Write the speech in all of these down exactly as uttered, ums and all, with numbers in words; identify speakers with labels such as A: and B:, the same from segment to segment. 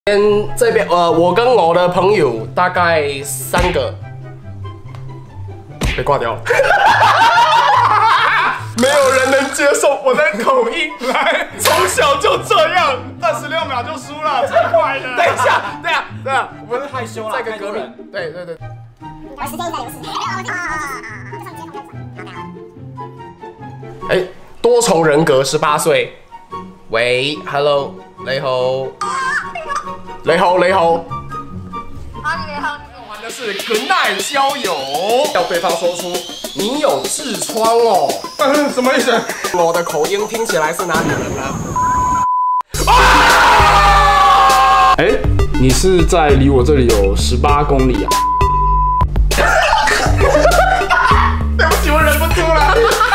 A: 边这边呃，我跟我的朋友大概三个被挂掉了。没有人能接受我的口音，来，从小就这样，
B: 二十六秒就输了，太快了。
A: 等一下，对啊，对啊，我们
C: 害羞了，
A: 再跟隔壁，对对对。
D: 我时间应该有事。
A: 哎，多重人格，十八岁。喂 ，Hello， 雷猴，雷猴，雷猴。
D: 好，你好。
A: 玩的是 Good Night 交友，要对方说出你有痔疮哦。
B: 嗯，什么意思？
A: 我的口音听起来是哪里人呢？
C: 哎、欸，你是在离我这里有十八公里啊？
A: 对不起，我忍不住了。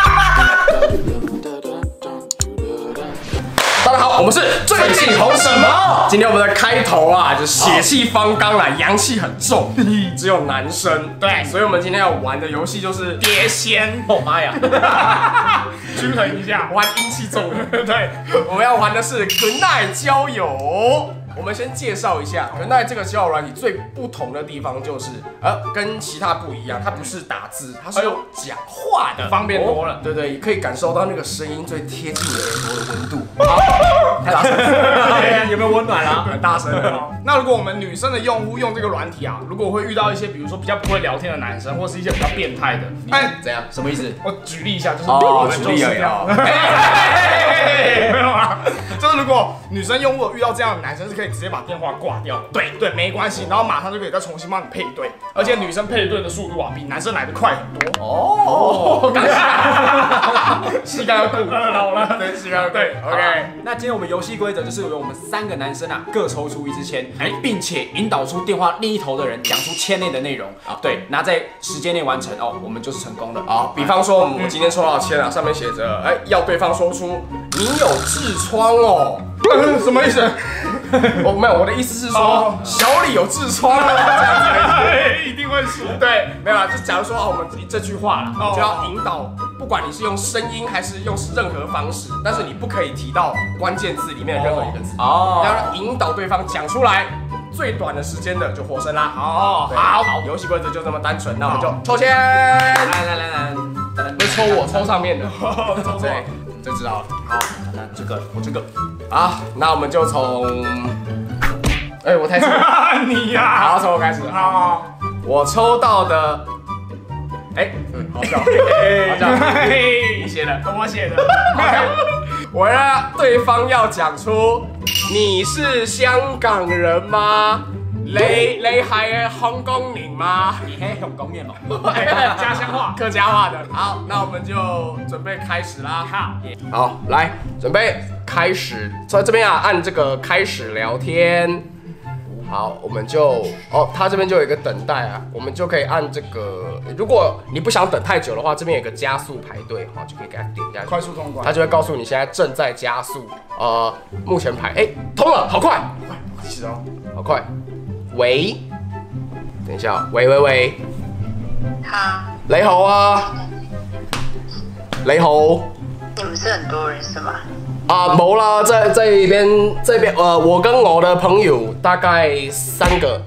A: 大家好，我们是最近红什么？今天我们的开头啊，就血气方刚啦，阳气很重，只有男生。对，所以我们今天要玩的游戏就是碟仙。哦妈呀！
B: 均衡一下，
A: 玩阴气重的。对，我们要玩的是 Good Night 交友。我们先介绍一下 Good Night 这个交友软体最不同的地方就是，呃，跟其他不一样，它不是打字，它是用讲话的，
B: 方便多了。
A: 对对，可以感受到那个声音最贴近你耳朵的温度。太大声了，
C: 有没有温暖啊？
A: 很大声了。
B: 那如果我们女生的用户用这个软体啊，如果会遇到一些，比如说比较不会聊天的男生，或是一些比较变态的，
A: 哎，怎样？什么意思？
B: 我举例一下，就是
A: 哦，
B: 举
A: 例而已啊。
B: 没有啊，就是如果女生用户遇到这样的男生，是可以直接把电话挂掉。对对，没关系，然后马上就可以再重新帮你配对，而且女生配对的速度啊，比男生来的快很多。
A: 哦，膝盖要顾，
B: 老了，
A: 对，膝盖要顾。
B: 对 ，OK。
C: 那今天我们游戏规则就是由我们三个男生啊，各抽出一支签，哎，并且引导出电话另一头的人讲出签内的内容啊，对，那在时间内完成哦，我们就是成功的。
A: 好，比方说我今天抽到的签啊，上面写着，哎，要对方说出你有痔疮哦。
B: 什么意思？
A: 我没有，我的意思是说小李有痔疮了，这样子。
B: 一定会输。
A: 对，没有啦，就假如说我们这句话啦，
B: 哦
A: 就要引导，不管你是用声音还是用任何方式，但是你不可以提到关键字里面的任何一个字，
C: 哦，
A: 要引导对方讲出来。最短的时间的就获胜啦。
B: 哦，
A: 好，好，游戏规则就这么单纯，那我们就抽签。
C: 来来来来，
A: 会抽我抽上面的，
B: 抽
A: 对，就知道了。
C: 好，那这个我这个，
A: 好，那我们就从，哎，我开始。
B: 你呀，
A: 好，从我开始。
B: 好，
A: 我抽到的，哎，嗯，好笑，好笑，你写的，
B: 我写的。
A: 我让对方要讲出你是香港人吗？你你係香港人嗎？
C: 你黑香港面哦，
B: 家乡话，
A: 客家话的。好，那我们就准备开始啦。好，好，来，准备开始。在这边啊，按这个开始聊天。好，我们就哦，它这边就有一个等待啊，我们就可以按这个。如果你不想等太久的话，这边有个加速排队，好，就可以给它点下去，
B: 快速通关。
A: 它就会告诉你现在正在加速。呃，目前排，哎，通了，好快，
B: 快，开始哦，
A: 好快。喂，等一下，喂喂喂，
D: 好，
A: 你好啊，你好。
D: 你们是很多人是吗？
A: 啊，冇啦，在这边这边呃，我跟我的朋友大概三个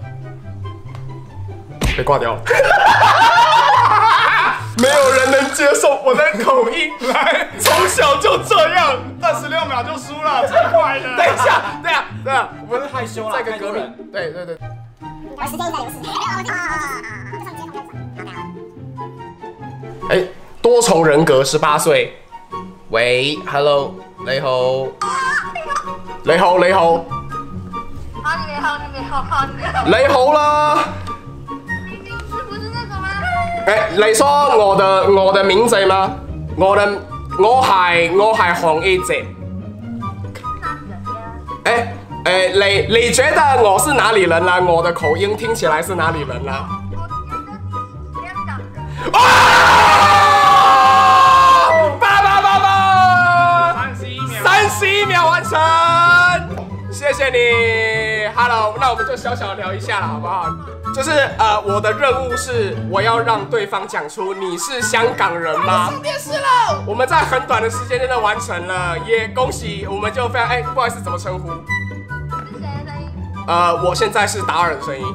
A: 被挂掉了。没有人能接受我的口音，来，从小就这样，
B: 二十六秒就输了，太快了。
A: 等一下，对啊，对啊，我们
C: 害羞了，
A: 再跟隔壁，对对对。
D: 我时间应该有事。
A: 哎，多重人格，十八岁。喂 ，Hello， 你好，你好，你好，
D: 好，你好，你好，好，你好。
A: 你好啦。
D: 是不是那个吗？
A: 哎，你说我的我的名字嗎？我的我係我係黃一哲。哎哎，你你覺得我是哪裡人啦？我的口音聽起來是哪裡人啦？
D: 我覺得香港人。
A: 八八八八，
B: 三十一秒，
A: 三十一秒完成，謝謝你 ，Hello， 那我們就小小聊一下啦，好不好？就是呃，我的任務是我要讓對方講出你是香港人嗎？上電視了，我們在很短的時間內完成了，也恭喜，我們就非常哎，不好意思，怎麼稱呼？
D: 是誰的聲音？
A: 呃，我现在是达尔的声音。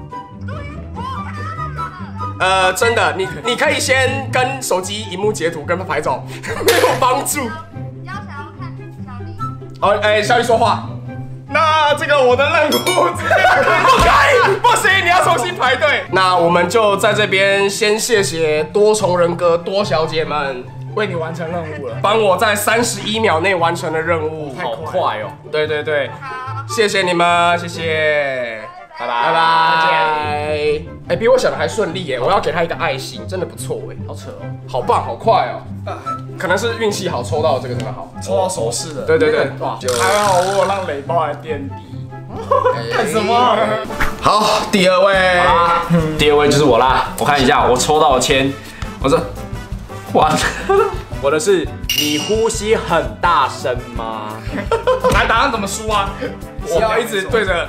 A: 呃，真的，你你可以先跟手机荧幕截图跟拍照，没有帮助。
D: 要想要看小丽。
A: 哦，哎，小丽说话。
B: 那这个我的任务，
A: 不可以，不行，你要重新排队。那我们就在这边先谢谢多重人格多小姐们
B: 为你完成任务了，
A: 帮我在三十一秒内完成了任务，
C: 好快哦！
A: 对对对，
D: 好，
A: 谢谢你们，谢谢，
C: 拜拜
A: 拜拜。哎，比我想的还顺利耶！我要给他一个爱心，真的不错哎，
C: 好扯哦。
A: 好棒，好快哦。可能是运气好，抽到这个真的好，
B: 抽到熟识的。
A: 对对对，
C: 哇，
B: 还好我有让磊包来垫底。干什么？
A: 好，第二位，
C: 第二位就是我啦。我看一下，我抽到了签，我说，完了，我的是你呼吸很大声吗？
B: 来，答案怎么输啊？
A: 我要一直对着。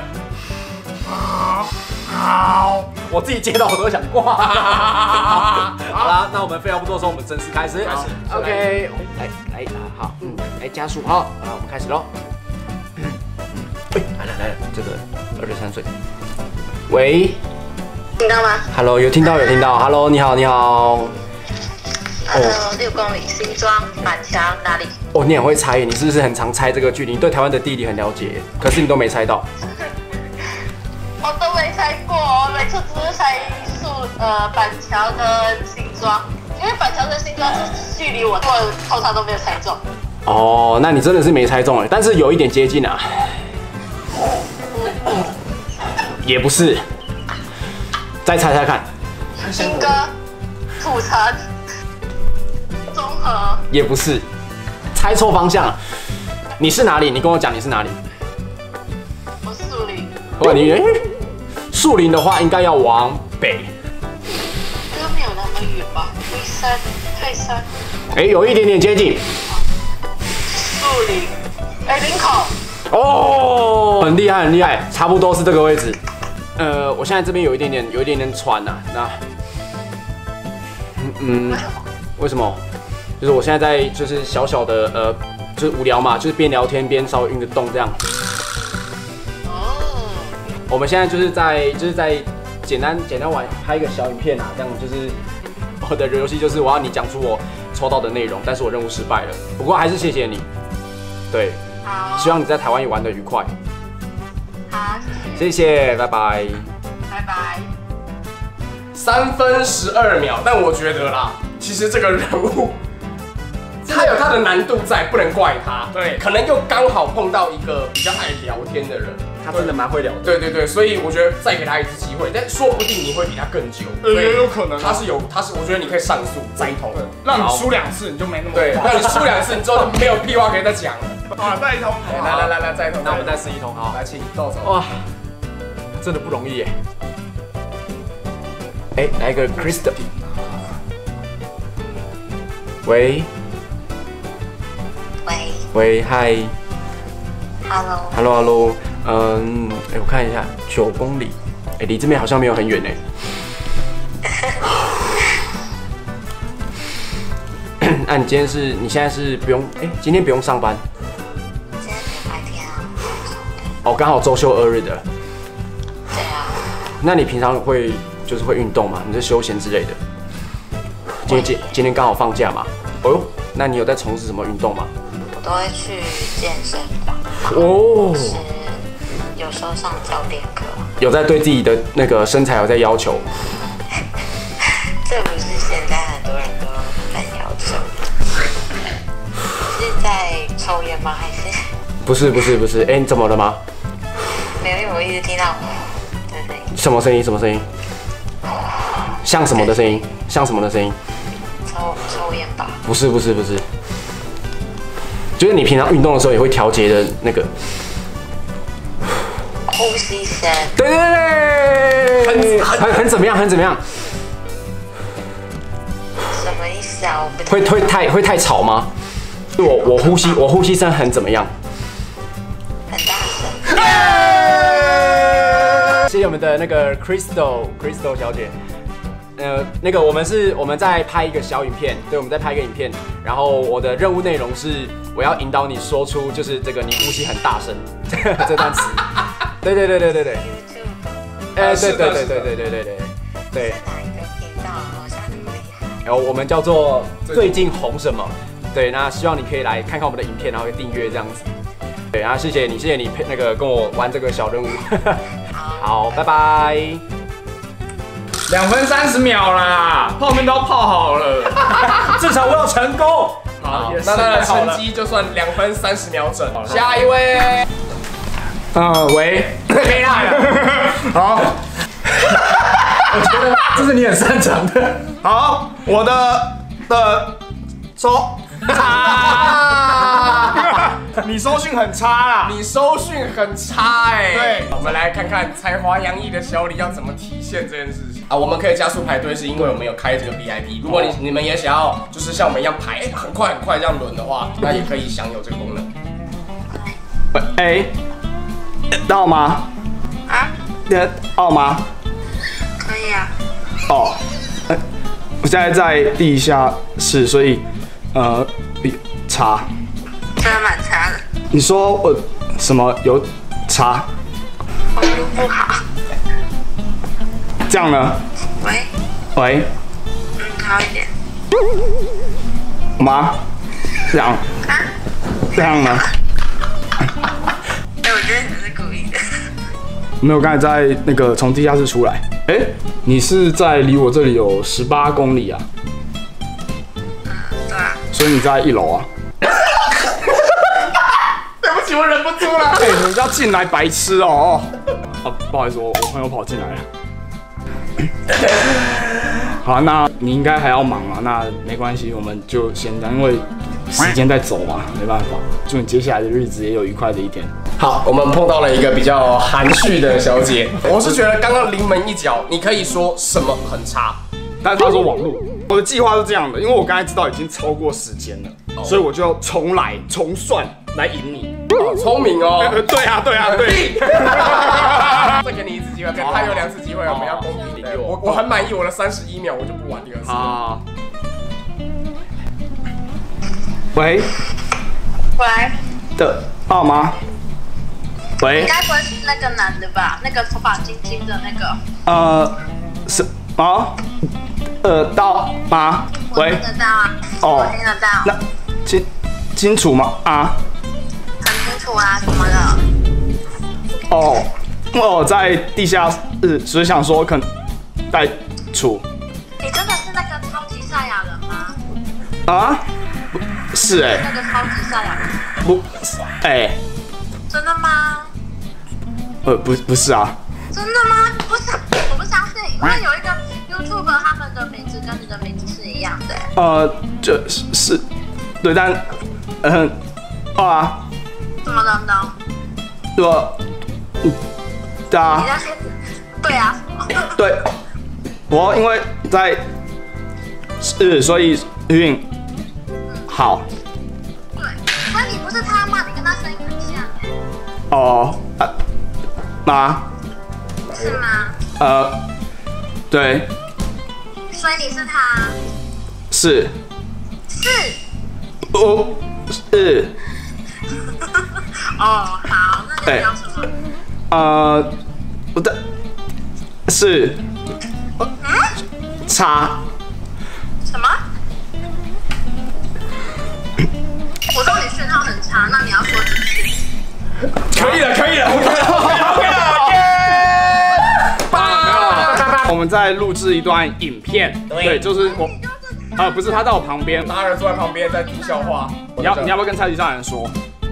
B: 好，
C: 我自己接到我都想挂。好啦，那我们废话不多说，我们正式开始。
A: 开始
C: OK， 来来啊，好，嗯，来加速，好，好，我们开始喽。哎，来了来了，这个二十三岁。喂
D: 听到吗
C: ，Hello， 有听到有听到 ，Hello， 你好你好。
D: ？Hello，六公里，新庄板桥哪里？
C: 哦，你很会猜耶，你是不是很常猜这个距离？你对台湾的地理很了解耶，可是你都没猜到。
D: 我都没猜过，我每次只是猜宿呃板桥跟新庄，因为板桥跟新庄是距离我，我通常都没有猜中。
C: 哦，那你真的是没猜中哎，但是有一点接近啊。也不是，再猜猜看。
D: 新歌、土城、中和，
C: 也不是，猜错方向了。你是哪里？你跟我讲你是哪里？
D: 我树林，
C: 哇，你哎，树林的话应该要往北。
D: 应该没有那么远吧？龟山、泰山、
C: 哎，有一点点接近。
D: 树林，哎，林口。
C: 哦，很厉害，很厉害，差不多是这个位置。呃，我现在这边有一点点，有一点点喘呐、啊。那，嗯，为什么？就是我现在在就是小小的呃，就是无聊嘛，就是边聊天边稍微运个动这样。
D: 哦，
C: 我们现在就是在就是在简单简单玩拍一个小影片啊，这样就是我的游戏就是我要你讲出我抽到的内容，但是我任务失败了。不过还是谢谢你，对，
D: 好，
C: 希望你在台湾也玩得愉快。
D: 好，谢谢，
C: 谢谢，拜拜。
D: 拜拜。
A: 三分十二秒，但我觉得啦，其实这个人物，他有他的难度在，不能怪他。
B: 对
A: 可能又刚好碰到一个比较爱聊天的人。
C: 他真的蛮会聊的。
A: 对对对，所以我觉得再给他一次机会，但说不定你会比他更久。
B: 呃，
A: 所以
B: 也有可能啊
A: 他是有，他是，我觉得你可以上诉再通。
B: 让你输两次，你就没那么
A: 对，
B: 快
A: 让你输两次，你之后就没有屁话可以再讲了。
B: 啊，再一通。
A: 来来来来，再通。
C: 那我们再试一通好。
A: 来，请豆走。
C: 哇，真的不容易耶。哎，来一个 Crystal。喂
D: 喂
C: 喂，嗨
D: ，Hello，
C: ，Hello Hello， 嗯，哎，我看一下，九公里，哎，离这边好像没有很远哎。那、啊、你今天是，你现在是不用，哎，今天不用上班？
D: 今天是白天啊。
C: 哦，刚好周休二日的。
D: 对啊，
C: 那你平常会就是会运动吗？你是休闲之类的？今天今今天刚好放假嘛？哦呦，那你有在从事什么运动吗？
D: 我都会去健身房，
C: 哦，
D: 是有时候上教练课。
C: 有在对自己的那个身材有在要求？
D: 这不是现在很多人都很要求的。是在抽烟吗？还是
C: 不是不是不是，哎、你怎么了吗？
D: 没有？因为我一直听到的声音，
C: 什么声音？什么声音？像什么的声音？像什么的声音？
D: 抽抽烟吧。
C: 不是不是不是，就是你平常运动的时候也会调节的那个。
D: 呼吸声。
C: 对对对，很很很怎么样？很怎么样？
D: 什么意思啊？我不
C: 会会太会太吵吗？我我呼吸我呼吸声很怎么样？
D: 很大声。
C: 谢谢我们的那个 Crystal Crystal 小姐。呃，那个我们是我们在拍一个小影片，对，我们在拍一个影片，然后我的任务内容是我要引导你说出就是这个你呼吸很大声这段词。 对对对对对对。
D: YouTube。
C: 哎，对对对对对对对对对。
D: 哪一个频道？好像很厉害。
C: 然后我们叫做最近红什么？对，那希望你可以来看看我们的影片，然后订阅这样子。对，然后谢谢你，谢谢你陪那个跟我玩这个小任务。好，拜拜。
B: 两分三十秒啦，泡面都要泡好了，
C: 至少我有成功。
A: 好，那他的成绩就算两分三十秒整。下一位，
B: 呃，喂，
C: 可以啦。
B: 好，
C: 我觉得这是你很擅长的。
B: 好，我的的收。你收讯很差啦，
A: 你收讯很差哎。
B: 对，
A: 我们来看看才华洋溢的小李要怎么体现这件事情啊。我们可以加速排队，是因为我们有开这个 V I P。如果你你们也想要，就是像我们一样排，哎，很快很快这样轮的话，那也可以享有这个功能。
B: 哎，到吗？
D: 啊？
B: 呃，到吗？
D: 可以啊。
B: 哦，呃我现在在地下室，所以呃，查。
D: 真的蛮差的。
B: 你说我什么有查？
D: 网络不好。
B: 这样呢？
D: 喂。
B: 喂。
D: 嗯，好一点。
B: 吗？这样。
D: 啊？
B: 这样呢？
D: 哎，我觉得你是故意的。
B: 没有，刚才在那个从地下室出来。哎、欸，你是在离我这里有十八公里啊？
D: 嗯，对啊。
B: 所以你在一楼啊？
A: 对不起，我忍不住了。
B: 哎、欸，你要进来，白痴哦、喔！啊，不好意思，我我朋友跑进来了。好，那你应该还要忙啊，那没关系，我们就先这样，因为时间在走嘛，没办法。祝你接下来的日子也有愉快的一天。
A: 好，我们碰到了一个比较含蓄的小姐。我是觉得刚刚临门一脚，你可以说什么很差，
B: 但是他说网络。我的计划是这样的，因为我刚才知道已经超过时间了，哦、所以我就要重来重算来赢你。
A: 好聪明哦！
B: 呃、对啊，对啊，对。
A: 再给你一次机会，跟他有两次机会，我们要公平。我我很满意我的三十一秒，我就不玩第二次。
B: 好。喂。
D: 喂。
B: 的爸妈。喂。
D: 应该不会是那个男的吧？那个头发金金的那个。
B: 呃，什么？呃，到吗？喂。
D: 听得到啊。
B: 哦。
D: 我听得到。
B: 那清清楚吗？啊。
D: 很清楚啊，怎么了？
B: 哦，我在地下室，所以想说可能带处。
D: 你真的是那个超级赛亚人吗？
B: 啊？是哎、欸。
D: 那个超级赛亚人。
B: 不，哎、欸。
D: 真的吗？
B: 呃，不，不是啊。
D: 真的吗？不是，我不相信，因为有一个 YouTuber 他们的名字跟你的名字是一样的、欸。
B: 呃，这是是，对，但，嗯、呃，啊。
D: 怎么了呢？
B: 我，嗯，对啊。
D: 你那些，对啊。
B: 对，我因为在，是所以运好。
D: 对，那你不是他吗？你跟他声音很像、欸。
B: 哦，啊，妈。
D: 是吗？
B: 呃，对。
D: 所以你是他？
B: 是。
D: 是。
B: 哦，是。
D: 哦，好，那你叫什么？
B: 呃，我的是。嗯？差。
D: 什么？我说你讯号很差，那你要说几次？
B: 可以了，可以了，可以了，可以了，耶！我们在录制一段影片，对，就是我，啊，不是他在我旁边，
A: 达人坐在旁边在听笑话。
B: 你要你要不要跟超级少年说？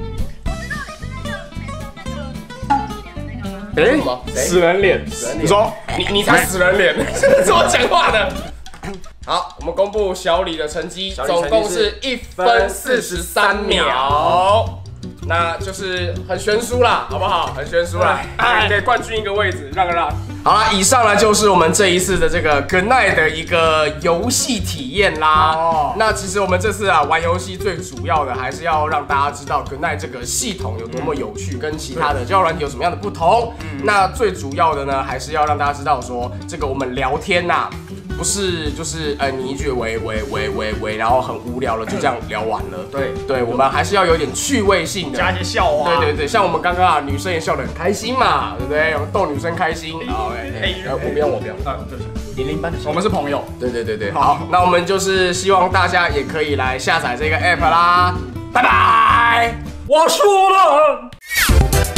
B: 哎，死人脸，你说
A: 你你才死人脸，怎么讲话的？好，我们公布小李的成绩，总共是一分四十三秒。那就是很悬殊啦，好不好？很悬殊啦，给冠军一个位置，让个让。好啦，以上呢就是我们这一次的这个 Good Night 的一个游戏体验啦。哦，那其实我们这次啊玩游戏最主要的还是要让大家知道 Good Night 这个系统有多么有趣，跟其他的交友软体有什么样的不同。嗯，那最主要的呢，还是要让大家知道说，这个我们聊天呐、啊。 不是就是呃你一句喂喂喂喂喂，然后很无聊了就这样聊完了。
B: 对
A: 对，我们还是要有点趣味性的，
B: 加一些笑话。
A: 对对对，像我们刚刚啊，女生也笑得很开心嘛，对不对？我们逗女生开心。好，哎哎，我不用我不用。
B: 啊，对不起，
C: 零零班的，
B: 我们是朋友。
A: 对对对对，好，那我们就是希望大家也可以来下载这个 app 啦，拜拜。
C: 我输了。